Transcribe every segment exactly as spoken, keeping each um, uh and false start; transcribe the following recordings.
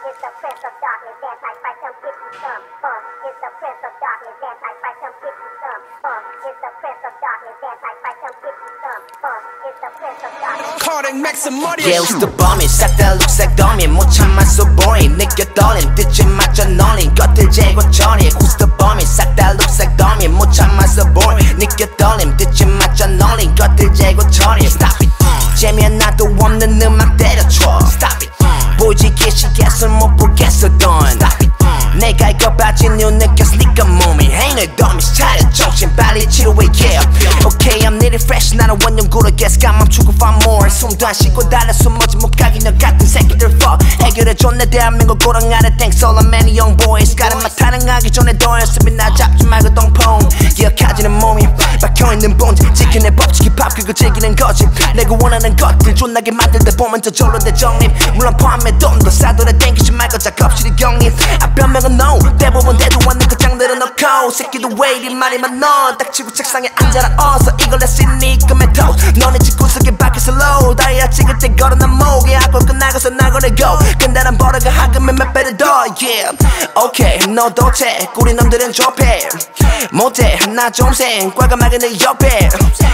It's the prince of darkness, anti-fight, come get you some. Uh, it's the prince of darkness, anti-fight, come get you some. Uh, it's the prince of darkness, anti-fight, come get you some. Uh, it's the prince of darkness. Call and make some money. Yeah, who's the bummy? 싹 다 룩색 더미 못 참아 so boring. 느껴 떨림 뜻이 맞춰 널린 것들 재고 처리. Who's the bummy? 싹 다 룩색 더미 못 참아 so boring. 느껴 떨림 뜻이 맞춰 널린 것들 재고 처리. Stop it. 재미하나도 없는 음악 때려쳐. Stop it. 보지 개시겠어 못 보겠어 done. Stop it. 내가 이거 빠진 이유 느꼈으니까 몸이 Hey 너 dummies 차려 정신 빨리 치료해 yeah. Okay I'm needing fresh 나는 원형구로 guess 감 멈추고 find more. 숨도 안 쉬고 달려 숨어지 못 가기 너 같은 새끼들 fuck. 해결해줘 내 대한민국 고랑 아래 thanks all the many young boys. 가는 맛 타령하기 전에 더 연습이 나 잡지 말고 똥퐁. 기억하지는 몸이 박혀있는 본질 지키는 법칙 힙합 그거 즐기는 거지. 내가 원하는 것들 존나게 만들다 보면 저절로 내 정립. 물론 포함해 돈도 싸돌아 땡기지 말고 작업실이 경립. 아 변명은 no 대부분 대도 않는 그 장들은 넣고 새끼도 왜 이리 많이 많어. 딱 치고 책상에 앉아라 어서 이걸 했으니 금의 토스. 너네 집구석에 밖에서 low 다이아 찍을 때 걸어놔 목에 하고 끝나고서 나고내고 근다란 버릇가 하금에 몇 배를 더 yeah. Okay 너도 돼 우리 놈들은 좁해 못해 나 좀생 과감하게 내 옆에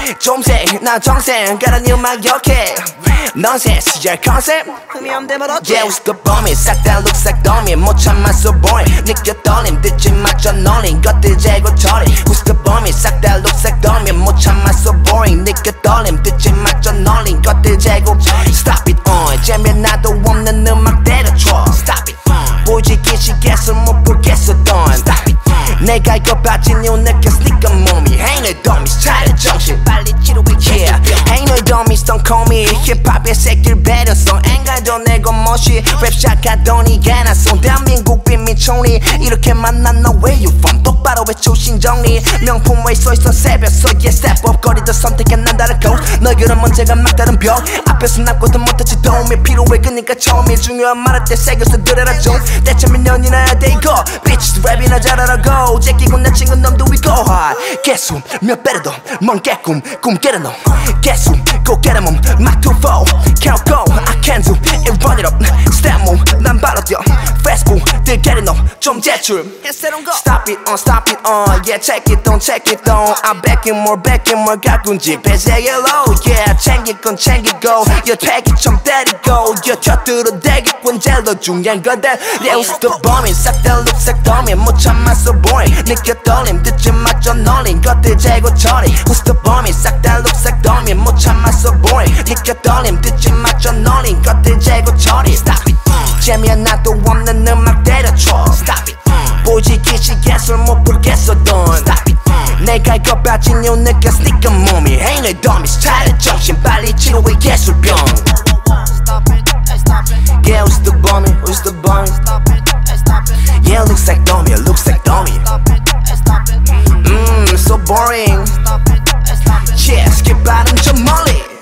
좀생 나 정생 가라니 음악 역해 Nonsense yeah concept 흠이 없대면 어째 Yeah who's the bummy 싹 다 룩색 더미 못 참아 so boring. 느껴 떨림 뜻이 맞춰 널린 것들 재고 처리. Who's the bummy 싹 다 룩색 더미 못 참아 so boring. 느껴 떨림 뜻이 맞춰 널린 것들 재고 Stop it on 재미나도 없는 음악 때려쳐. Stop it 보지 기시겠어 못 보겠어 done. Stop it 내가 이거 빠진 이유 느꼈으니까 몸이 Hey 너희 dummies 차려 정신 빨리 치료해 yeah. Hey 너희 dummies don't call me 힙합의 새끼를 배려서 앵갈도 내고 멋이 랩 시작하더니 개나서 대한민국 빈민총리 이렇게 만난 너 where you from 똑바로 외쳐 신정리 명품 왜 써있어 새벽서 yeah step up 거리도 선택한 난 다른 coast 너희들은 문제가 막다른 벽 앞에서 남고도 못했지 도움이 필요해 그니까 처음이 중요한 말할 때 새겨서 들어라 좀 대체 몇 년이나 해야 돼 이거 bitches 랩이나 잘하라고 제끼고 내 친구 놈도 we go hard 개수 몇 배를 더먼 개꿈 꿈 깨는 놈 개수 go get em 막 two four can't go I can do it run it up step move 난 바로 뛰어 fast move 들 getting up 좀 제출 stop it on stop it on yeah check it on check it on I'm back in more back in more 가끔씩 배세게 low yeah 챙길 건 챙기고 yeah take it 좀 때리고 yeah 곁들어 대기꾼 제일 더 중요한 건데 yeah who's the bummy 싹 다 룩색 더미 못 참아 so boring 느껴 떨림 뜻이 맞춰 널린 것들 재고 처리 Who's the bummy 싹 다 룩색 더미 못 참아 so boring 느껴 떨림 뜻이 맞춰 널린 것들 재고 처리 Stop it 재미하나도 없는 음악 때려쳐 Stop it 보지 기시겠어 못 보겠어 done Stop it 내가 이거 빠진 이유 느꼈으니까 몸이 Hey 너희 dummies 차려 정신 빨리 치료해 예술병 Yeah who's the bummy who's the bummy Yeah looks like dummy looks like dummy Mmm so boring Yeah skip 발음 좀 멀리